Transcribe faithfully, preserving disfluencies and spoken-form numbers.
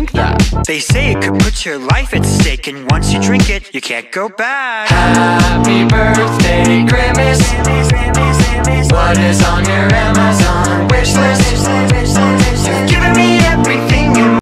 drink that? They say it could put your life at stake, and once you drink it, you can't go back. Happy birthday, Grim